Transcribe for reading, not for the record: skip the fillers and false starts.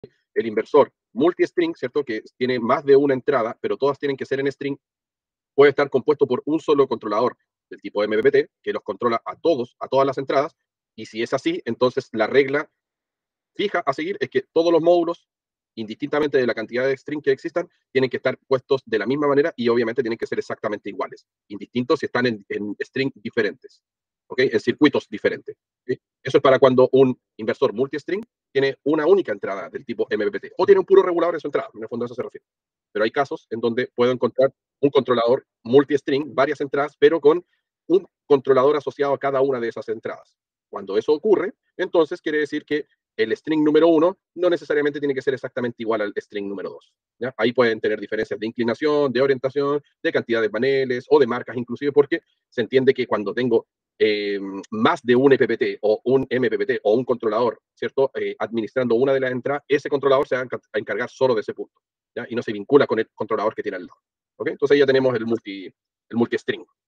el inversor multi-string, ¿cierto? Que tiene más de una entrada, pero todas tienen que ser en string, puede estar compuesto por un solo controlador del tipo MPPT, que los controla a todos, a todas las entradas, y si es así, entonces la regla fija a seguir es que todos los módulos, indistintamente de la cantidad de string que existan, tienen que estar puestos de la misma manera y obviamente tienen que ser exactamente iguales, indistintos si están en string diferentes, ¿ok? En circuitos diferentes. ¿Sí? Eso es para cuando un inversor multi-string tiene una única entrada del tipo MPPT o tiene un puro regulador en su entrada, en el fondo a eso se refiere. Pero hay casos en donde puedo encontrar un controlador multi-string, varias entradas, pero con un controlador asociado a cada una de esas entradas. Cuando eso ocurre, entonces quiere decir que el string número 1 no necesariamente tiene que ser exactamente igual al string número 2. ¿Ya? Ahí pueden tener diferencias de inclinación, de orientación, de cantidad de paneles o de marcas inclusive, porque se entiende que cuando tengo más de un EPPT o un MPPT o un controlador, ¿cierto? Administrando una de las entradas, ese controlador se va a encargar solo de ese punto, ¿ya? Y no se vincula con el controlador que tiene al lado. ¿Okay? Entonces ahí ya tenemos el multi-string.